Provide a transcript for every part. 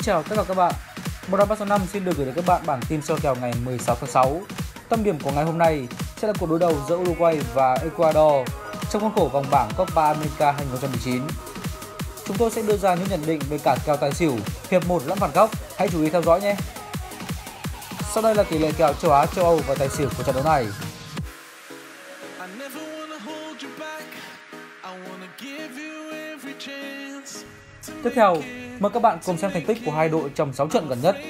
chào tất cả các bạn. Bóng đá 365 xin được gửi đến các bạn bản tin soi kèo ngày 16 tháng 6. Tâm điểm của ngày hôm nay sẽ là cuộc đối đầu giữa Uruguay và Ecuador trong khuôn khổ vòng bảng Copa America 2019. Chúng tôi sẽ đưa ra những nhận định về cả kèo tài xỉu, hiệp 1 lẫn phạt góc. Hãy chú ý theo dõi nhé. Sau đây là tỷ lệ kèo châu Á, châu Âu và tài xỉu của trận đấu này. Tiếp theo, mời các bạn cùng xem thành tích của hai đội trong 6 trận gần nhất.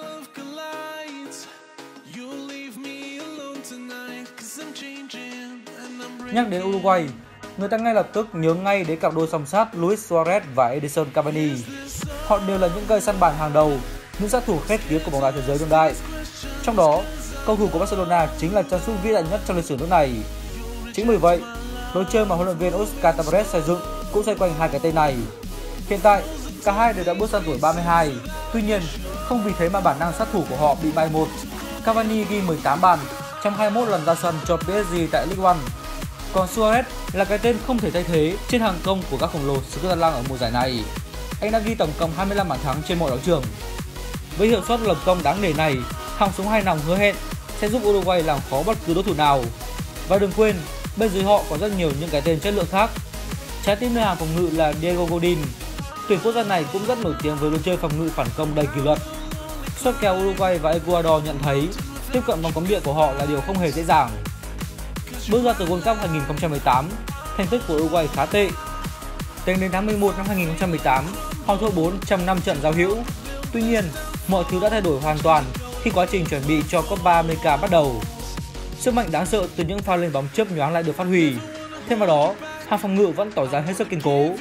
Nhắc đến Uruguay, người ta ngay lập tức nhớ ngay đến cặp đôi song sát Luis Suarez và Edinson Cavani. Họ đều là những cây săn bàn hàng đầu, những sát thủ khét tiếng của bóng đá thế giới đương đại. Trong đó, cầu thủ của Barcelona chính là chân sút vĩ đại nhất trong lịch sử nước này. Chính vì vậy, lối chơi mà huấn luyện viên Oscar Tabarez xây dựng cũng xoay quanh hai cái tên này. Hiện tại, cả hai đều đã bước sang tuổi 32. Tuy nhiên, không vì thế mà bản năng sát thủ của họ bị mai một. Cavani ghi 18 bàn trong 21 lần ra sân cho PSG tại Ligue 1. Còn Suarez là cái tên không thể thay thế trên hàng công của các khổng lồ xứ Catalan ở mùa giải này. Anh đã ghi tổng cộng 25 bàn thắng trên mọi đấu trường. Với hiệu suất lập công đáng nể này, hòng súng hai nòng hứa hẹn sẽ giúp Uruguay làm khó bất cứ đối thủ nào. Và đừng quên, bên dưới họ có rất nhiều những cái tên chất lượng khác. Trái tim nơi hàng phòng ngự là Diego Godin. Tuyển quốc gia này cũng rất nổi tiếng với lối chơi phòng ngự phản công đầy kỷ luật. Soi kèo Uruguay và Ecuador nhận thấy tiếp cận vòng cấm địa của họ là điều không hề dễ dàng. Bước ra từ World Cup 2018, thành tích của Uruguay khá tệ. Tính đến tháng 11 năm 2018, họ thua 4 trong 5 trận giao hữu. Tuy nhiên, mọi thứ đã thay đổi hoàn toàn khi quá trình chuẩn bị cho Copa America bắt đầu. Sức mạnh đáng sợ từ những pha lên bóng chớp nhoáng lại được phát huy. Thêm vào đó, hàng phòng ngự vẫn tỏ ra hết sức kiên cố.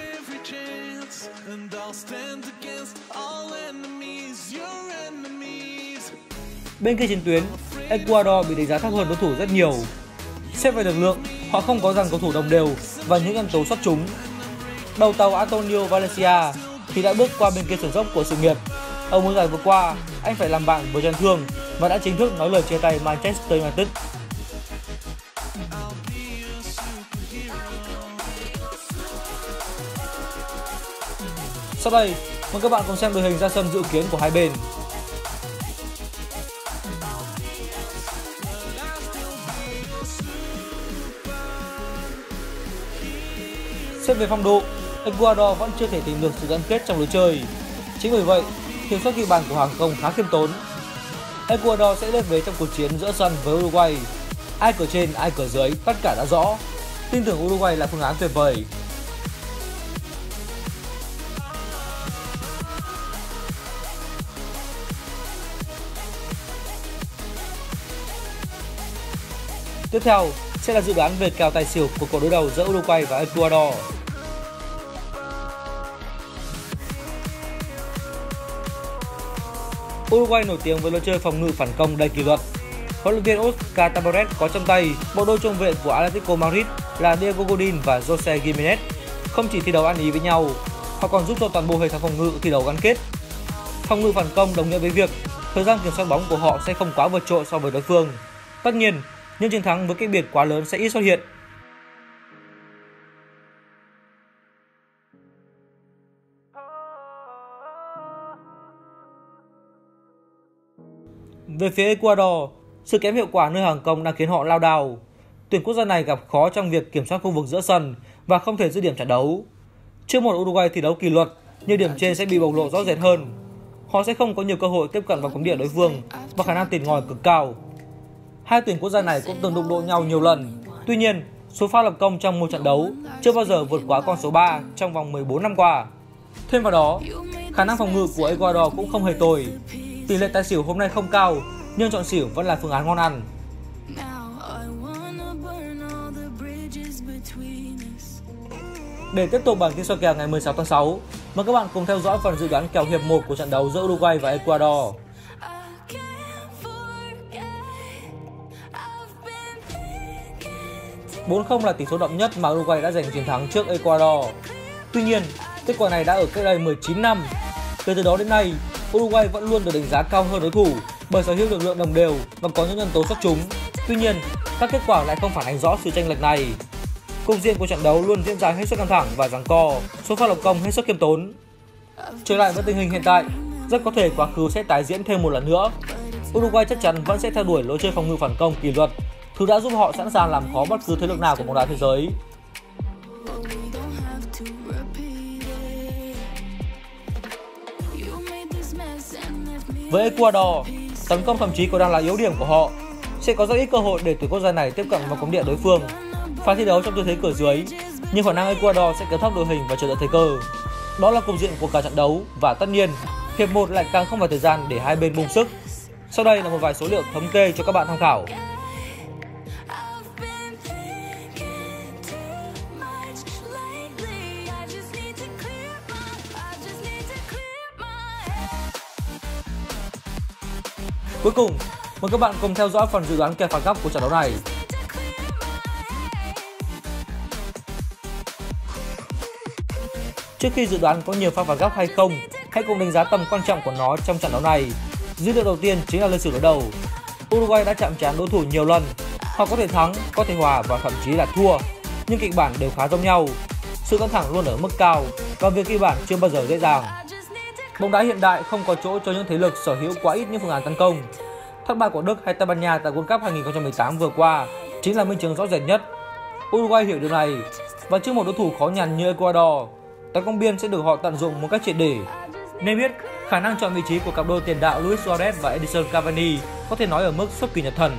Bên kia chiến tuyến, Ecuador bị đánh giá thấp hơn đối thủ rất nhiều. Xét về lực lượng, họ không có dàn cầu thủ đồng đều và những nhân tố xuất chúng. Đầu tàu Antonio Valencia thì đã bước qua bên kia sườn dốc của sự nghiệp. Ở mùa giải vừa qua, anh phải làm bạn với chấn thương và đã chính thức nói lời chia tay Manchester United. Sau đây, mời các bạn cùng xem đội hình ra sân dự kiến của hai bên. Xét về phong độ, Ecuador vẫn chưa thể tìm được sự gắn kết trong lối chơi. Chính vì vậy, hiệu suất ghi bàn của hàng công khá khiêm tốn. Ecuador sẽ lên về trong cuộc chiến giữa sân với Uruguay. Ai cửa trên, ai cửa dưới, tất cả đã rõ. Tin tưởng Uruguay là phương án tuyệt vời. Tiếp theo sẽ là dự đoán về kèo tài xỉu của cuộc đối đầu giữa Uruguay và Ecuador. Uruguay nổi tiếng với lối chơi phòng ngự phản công đầy kỷ luật. Huấn luyện viên Oscar Tabarez có trong tay bộ đôi trung vệ của Atletico Madrid là Diego Godin và Jose Gimenez. Không chỉ thi đấu ăn ý với nhau, họ còn giúp cho toàn bộ hệ thống phòng ngự thi đấu gắn kết. Phòng ngự phản công đồng nghĩa với việc thời gian kiểm soát bóng của họ sẽ không quá vượt trội so với đối phương. Tất nhiên, những chiến thắng với cách biệt quá lớn sẽ ít xuất hiện. Về phía Ecuador, sự kém hiệu quả nơi hàng công đang khiến họ lao đao. Tuyển quốc gia này gặp khó trong việc kiểm soát khu vực giữa sân và không thể giữ điểm trận đấu. Trước một Uruguay thi đấu kỷ luật, nhưng điểm trên sẽ bị bộc lộ rõ rệt hơn. Họ sẽ không có nhiều cơ hội tiếp cận vào cấm địa đối phương và khả năng tìm ngòi cực cao. Hai tuyển quốc gia này cũng từng đụng độ nhau nhiều lần. Tuy nhiên, số pha lập công trong một trận đấu chưa bao giờ vượt quá con số 3 trong vòng 14 năm qua. Thêm vào đó, khả năng phòng ngự của Ecuador cũng không hề tồi. Tỷ lệ tài xỉu hôm nay không cao, nhưng chọn xỉu vẫn là phương án ngon ăn. Để tiếp tục bản tin soi kèo ngày 16 tháng 6, mời các bạn cùng theo dõi phần dự đoán kèo hiệp 1 của trận đấu giữa Uruguay và Ecuador. 4-0 là tỷ số đậm nhất mà Uruguay đã giành chiến thắng trước Ecuador. Tuy nhiên, kết quả này đã ở cách đây 19 năm. Kể từ đó đến nay, Uruguay vẫn luôn được đánh giá cao hơn đối thủ bởi sở hữu lực lượng đồng đều và có những nhân tố xuất chúng. Tuy nhiên, các kết quả lại không phản ánh rõ sự chênh lệch này. Cục diện của trận đấu luôn diễn ra hết sức căng thẳng và giằng co, số pha lập công hết sức khiêm tốn. Trở lại với tình hình hiện tại, Rất có thể quá khứ sẽ tái diễn thêm một lần nữa. Uruguay chắc chắn vẫn sẽ theo đuổi lối chơi phòng ngự phản công kỷ luật, thứ đã giúp họ sẵn sàng làm khó bất cứ thế lực nào của bóng đá thế giới. Với Ecuador, tấn công thậm chí còn đang là yếu điểm của họ. Sẽ có rất ít cơ hội để tuyển quốc gia này tiếp cận vào cấm địa đối phương. Phải thi đấu trong tư thế cửa dưới, nhưng khả năng Ecuador sẽ kéo thấp đội hình và chờ đợi thời cơ. Đó là cục diện của cả trận đấu và tất nhiên, hiệp 1 lại càng không phải thời gian để hai bên bùng sức. Sau đây là một vài số liệu thống kê cho các bạn tham khảo. Cuối cùng, mời các bạn cùng theo dõi phần dự đoán kèo phạt góc của trận đấu này. Trước khi dự đoán có nhiều pha phạt góc hay không, hãy cùng đánh giá tầm quan trọng của nó trong trận đấu này. Dữ liệu đầu tiên chính là lịch sử đối đầu. Uruguay đã chạm trán đối thủ nhiều lần, họ có thể thắng, có thể hòa và thậm chí là thua, nhưng kịch bản đều khá giống nhau. Sự căng thẳng luôn ở mức cao và việc ghi bàn chưa bao giờ dễ dàng. Bóng đá hiện đại không có chỗ cho những thế lực sở hữu quá ít những phương án tấn công. Thất bại của Đức hay Tây Ban Nha tại World Cup 2018 vừa qua chính là minh chứng rõ rệt nhất. Uruguay hiểu điều này và trước một đối thủ khó nhằn như Ecuador, tấn công biên sẽ được họ tận dụng một cách triệt để. Nên biết khả năng chọn vị trí của cặp đôi tiền đạo Luis Suarez và Edison Cavani có thể nói ở mức xuất kỳ nhật thần.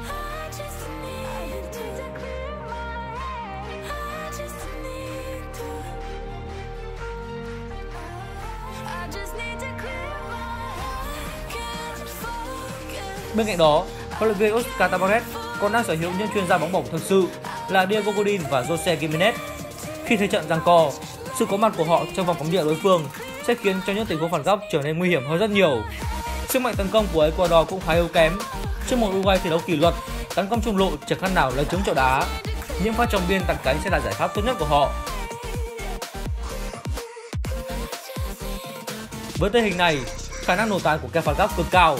Bên cạnh đó, huấn luyện viên Oscar Tabarez còn đang sở hữu những chuyên gia bóng bổng thực sự là Diego Godin và Jose Gimenez. Khi thế trận giằng co, sự có mặt của họ trong vòng cấm địa đối phương sẽ khiến cho những tình huống phạt góc trở nên nguy hiểm hơn rất nhiều. Sức mạnh tấn công của Ecuador cũng khá yếu kém. Trước một Uruguay thi đấu kỷ luật, tấn công trung lộ chẳng khác nào lấy trứng chọi đá. Những pha chồng biên tạt cánh sẽ là giải pháp tốt nhất của họ. Với tình hình này, khả năng nổ tài của kèo phạt góc cực cao.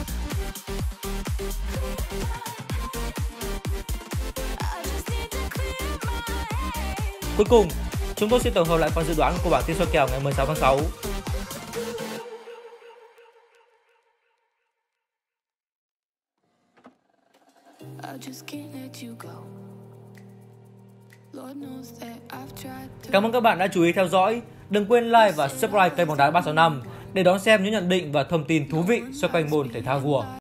Cuối cùng, chúng tôi xin tổng hợp lại phần dự đoán của bảng tỷ số kèo ngày 16 tháng 6. Cảm ơn các bạn đã chú ý theo dõi. Đừng quên like và subscribe kênh Bóng Đá 365 để đón xem những nhận định và thông tin thú vị xoay quanh môn thể thao vua.